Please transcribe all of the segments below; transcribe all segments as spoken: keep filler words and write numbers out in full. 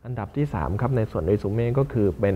อันดับที่สามครับในส่วนเรซูเม่ก็คือเป็น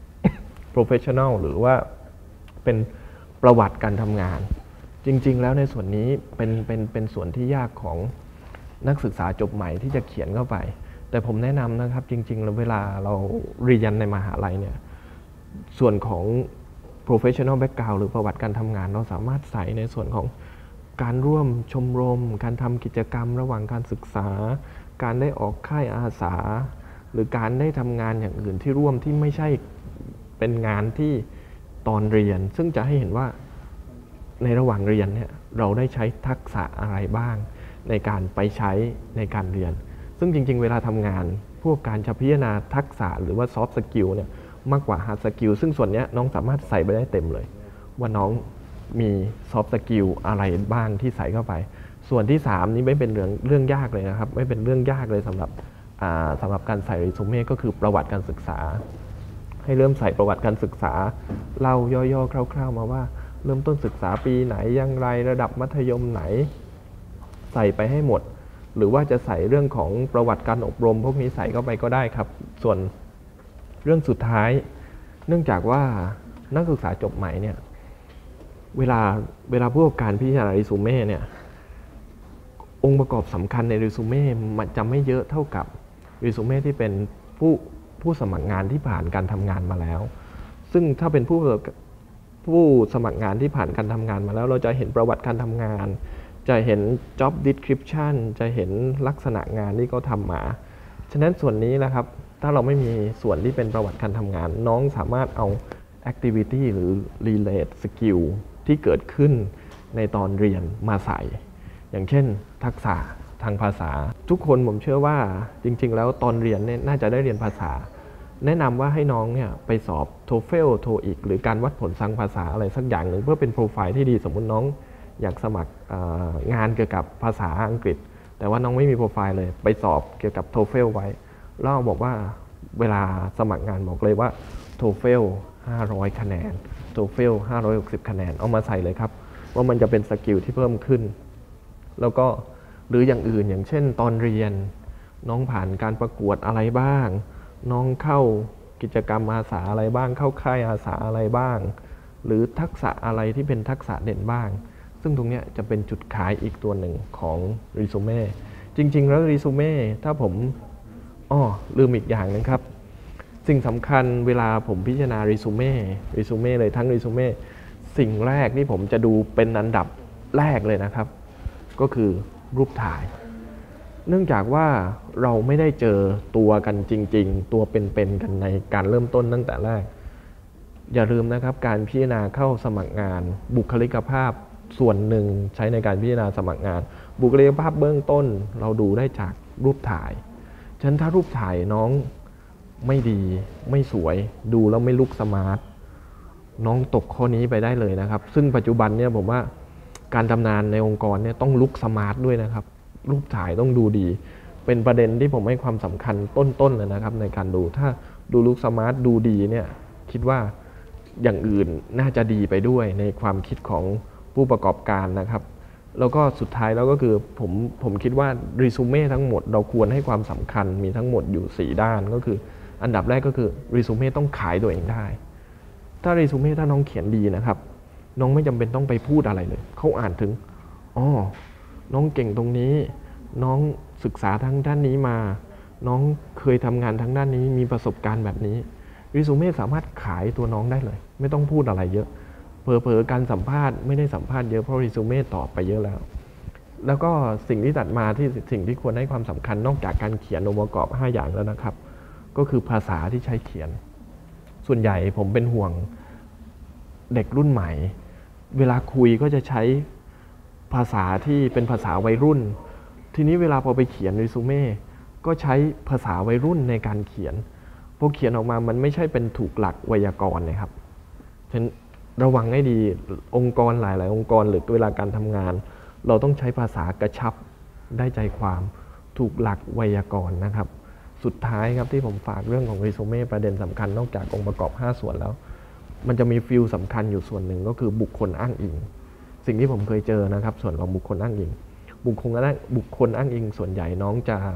professional หรือว่าเป็นประวัติการทำงานจริงๆแล้วในส่วนนี้เป็นเป็นเป็นส่วนที่ยากของนักศึกษาจบใหม่ที่จะเขียนเข้าไปแต่ผมแนะนำนะครับจริงๆแล้วเวลาเราเรียนในมหาลัยเนี่ยส่วนของ professional background หรือประวัติการทำงานเราสามารถใส่ในส่วนของการร่วมชมรมการทำกิจกรรมระหว่างการศึกษาการได้ออกค่ายอาสาหรือการได้ทำงานอย่างอื่นที่ร่วมที่ไม่ใช่เป็นงานที่ตอนเรียนซึ่งจะให้เห็นว่าในระหว่างเรียนเนี่ยเราได้ใช้ทักษะอะไรบ้างในการไปใช้ในการเรียนซึ่งจริงๆเวลาทำงานพวกการจะพิจารณาทักษะหรือว่า soft skill เนี่ยมากกว่า hard skill ซึ่งส่วนนี้น้องสามารถใส่ไปได้เต็มเลยว่าน้องมี soft skill อะไรบ้างที่ใส่เข้าไปส่วนที่สามนี้ไม่เป็นเรื่องเรื่องยากเลยนะครับไม่เป็นเรื่องยากเลยสำหรับสำหรับการใส่เรซูเม่ก็คือประวัติการศึกษาให้เริ่มใส่ประวัติการศึกษาเล่าย่อๆคร่าวๆมาว่าเริ่มต้นศึกษาปีไหนอย่างไรระดับมัธยมไหนใส่ไปให้หมดหรือว่าจะใส่เรื่องของประวัติการอบรมพวกนี้ใส่เข้าไปก็ได้ครับส่วนเรื่องสุดท้ายเนื่องจากว่านักศึกษาจบใหม่เนี่ยเวลาเวลาผู้ประกอบการพิจารณาเรซูเม่เนี่ยองค์ประกอบสำคัญในเรซูเม่มันจะไม่เยอะเท่ากับเรซูเม่ที่เป็นผู้ผู้สมัครงานที่ผ่านการทำงานมาแล้วซึ่งถ้าเป็นผู้ผู้สมัครงานที่ผ่านการทำงานมาแล้วเราจะเห็นประวัติการทำงานจะเห็น job description จะเห็นลักษณะงานที่เขาทำมาฉะนั้นส่วนนี้นะครับถ้าเราไม่มีส่วนที่เป็นประวัติการทำงานน้องสามารถเอา activity หรือ relate skill ที่เกิดขึ้นในตอนเรียนมาใส่อย่างเช่นทักษะทางภาษาทุกคนผมเชื่อว่าจริงๆแล้วตอนเรียนเนี่ยน่าจะได้เรียนภาษาแนะนำว่าให้น้องเนี่ยไปสอบ โทเฟล โทอีก หรือการวัดผลทางภาษาอะไรสักอย่างหนึ่งเพื่อเป็นโปรไฟล์ที่ดีสมมุติน้องอยากสมัครงานเกี่ยวกับภาษาอังกฤษแต่ว่าน้องไม่มีโปรไฟล์เลยไปสอบเกี่ยวกับ โทเฟล ไว้แล้วบอกว่าเวลาสมัครงานบอกเลยว่า โทเฟล ห้าร้อยคะแนน โทเฟล ห้าร้อยหกสิบคะแนนเอามาใส่เลยครับว่ามันจะเป็นสกิลที่เพิ่มขึ้นแล้วก็หรืออย่างอื่นอย่างเช่นตอนเรียนน้องผ่านการประกวดอะไรบ้างน้องเข้ากิจกรรมอาสาอะไรบ้างเข้าค่ายอาสาอะไรบ้างหรือทักษะอะไรที่เป็นทักษะเด่นบ้างซึ่งตรงนี้จะเป็นจุดขายอีกตัวหนึ่งของเรซูเม่จริงๆแล้วเรซูเม่ถ้าผมอ้อลืมอีกอย่างนึงครับสิ่งสำคัญเวลาผมพิจารณาเรซูเม่เรซูเม่เลยทั้งเรซูเม่สิ่งแรกที่ผมจะดูเป็นอันดับแรกเลยนะครับก็คือรูปถ่ายเนื่องจากว่าเราไม่ได้เจอตัวกันจริงๆตัวเป็นๆกันในการเริ่มต้นตั้งแต่แรกอย่าลืมนะครับการพิจารณาเข้าสมัครงานบุคลิกภาพส่วนหนึ่งใช้ในการพิจารณาสมัครงานบุคลิกภาพเบื้องต้นเราดูได้จากรูปถ่ายฉะนั้นถ้ารูปถ่ายน้องไม่ดีไม่สวยดูแล้วไม่ลุกสมาร์ทน้องตกข้อนี้ไปได้เลยนะครับซึ่งปัจจุบันเนี่ยผมว่าการทำงานในองค์กรเนี่ยต้องลุกสมาร์ทด้วยนะครับรูปถ่ายต้องดูดีเป็นประเด็นที่ผมให้ความสำคัญต้นๆเลยนะครับในการดูถ้าดูลุกสมาร์ทดูดีเนี่ยคิดว่าอย่างอื่นน่าจะดีไปด้วยในความคิดของผู้ประกอบการนะครับแล้วก็สุดท้ายแล้วก็คือผมผมคิดว่าเรซูเม่ทั้งหมดเราควรให้ความสำคัญมีทั้งหมดอยู่สี่ด้านก็คืออันดับแรกก็คือเรซูเม่ต้องขายตัวเองได้ถ้าเรซูเม่ถ้าน้องเขียนดีนะครับน้องไม่จำเป็นต้องไปพูดอะไรเลยเขาอ่านถึงอ๋อน้องเก่งตรงนี้น้องศึกษาทางด้านนี้มาน้องเคยทำงานทางด้านนี้มีประสบการณ์แบบนี้เรซูเม่สามารถขายตัวน้องได้เลยไม่ต้องพูดอะไรเยอะเผลอๆการสัมภาษณ์ไม่ได้สัมภาษณ์เยอะเพราะเรซูเม่ตอบไปเยอะแล้วแล้วก็สิ่งที่ตัดมาที่สิ่งที่ควรให้ความสำคัญนอกจากการเขียนองค์ประกอบห้าอย่างแล้วนะครับก็คือภาษาที่ใช้เขียนส่วนใหญ่ผมเป็นห่วงเด็กรุ่นใหม่เวลาคุยก็จะใช้ภาษาที่เป็นภาษาวัยรุ่นทีนี้เวลาพอไปเขียนเรซูเม่ก็ใช้ภาษาวัยรุ่นในการเขียนพอเขียนออกมามันไม่ใช่เป็นถูกหลักไวยากรณ์นะครับฉะนั้นระวังให้ดีองค์กรหลายๆองค์กรหรือเวลาการทำงานเราต้องใช้ภาษากระชับได้ใจความถูกหลักไวยากรณ์นะครับสุดท้ายครับที่ผมฝากเรื่องของเรซูเม่ประเด็นสำคัญนอกจากองค์ประกอบห้าส่วนแล้วมันจะมีฟิลสำคัญอยู่ส่วนหนึ่งก็คือบุคคลอ้างอิงสิ่งที่ผมเคยเจอนะครับส่วนของบุคคลอ้างอิงบุคคลอ้างบุคคลอ้างอิงส่วนใหญ่น้องจะ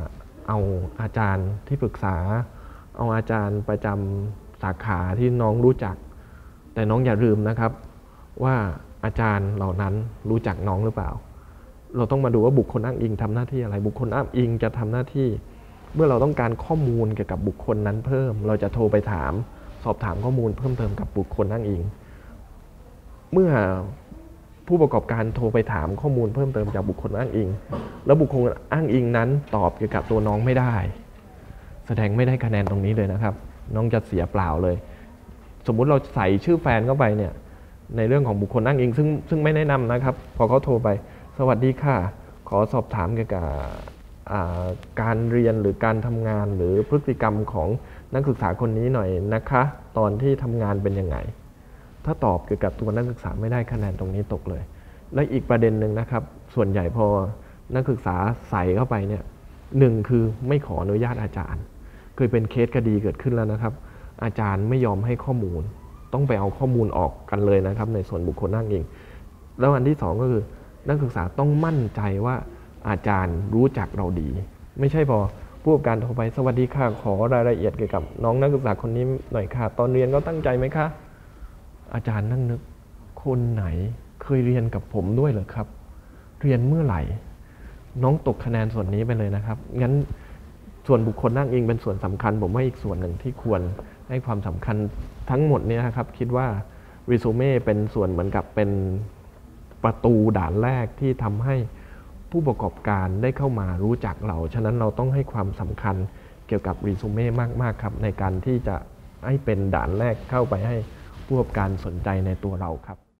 เอาอาจารย์ที่ปรึกษาเอาอาจารย์ประจำสาขาที่น้องรู้จักแต่น้องอย่าลืมนะครับว่าอาจารย์เหล่านั้นรู้จักน้องหรือเปล่าเราต้องมาดูว่าบุคคลอ้างอิงทำหน้าที่อะไรบุคคลอ้างอิงจะทำหน้าที่เมื่อเราต้องการข้อมูลเกี่ยวกับบุคคลนั้นเพิ่มเราจะโทรไปถามสอบถามข้อมูลเพิ่มเติมกับบุคคลอ้างอิงเมื่อผู้ประกอบการโทรไปถามข้อมูลเพิ่มเติมจากบุคคลอ้างอิงแล้วบุคคลอ้างอิงนั้นตอบเกี่ยวกับตัวน้องไม่ได้แสดงไม่ได้คะแนนตรงนี้เลยนะครับน้องจะเสียเปล่าเลยสมมุติเราใส่ชื่อแฟนเข้าไปเนี่ยในเรื่องของบุคคลอ้างอิงซึ่งซึ่งไม่แนะนำนะครับพอเขาโทรไปสวัสดีค่ะขอสอบถามเกี่ยวกับการเรียนหรือการทำงานหรือพฤติกรรมของนักศึกษาคนนี้หน่อยนะคะตอนที่ทำงานเป็นยังไงถ้าตอบเกี่ยวกับตัวนักศึกษาไม่ได้คะแนนตรงนี้ตกเลยและอีกประเด็นหนึ่งนะครับส่วนใหญ่พอนักศึกษาใส่เข้าไปเนี่ยหนึ่งคือไม่ขออนุญาตอาจารย์เคยเป็นเคสคดีเกิดขึ้นแล้วนะครับอาจารย์ไม่ยอมให้ข้อมูลต้องไปเอาข้อมูลออกกันเลยนะครับในส่วนบุคคลอ้างอิงแล้วอันที่สองก็คือนักศึกษาต้องมั่นใจว่าอาจารย์รู้จักเราดีไม่ใช่พอผู้ประกอบการโทรไปสวัสดีค่ะขอรายละเอียดเกี่ยวกับน้องนักศึกษาคนนี้หน่อยค่ะตอนเรียนก็ตั้งใจไหมคะอาจารย์นั่งนึกคนไหนเคยเรียนกับผมด้วยเหรอครับเรียนเมื่อไหร่น้องตกคะแนนส่วนนี้ไปเลยนะครับงั้นส่วนบุคคลอ้างอิงเป็นส่วนสำคัญผมว่าอีกส่วนหนึ่งที่ควรให้ความสำคัญทั้งหมดนี้ครับคิดว่ารีซูเม่เป็นส่วนเหมือนกับเป็นประตูด่านแรกที่ทำให้ผู้ประกอบการได้เข้ามารู้จักเราฉะนั้นเราต้องให้ความสำคัญเกี่ยวกับรีซูเม่มากๆครับในการที่จะให้เป็นด่านแรกเข้าไปให้ผู้ประกอบการสนใจในตัวเราครับ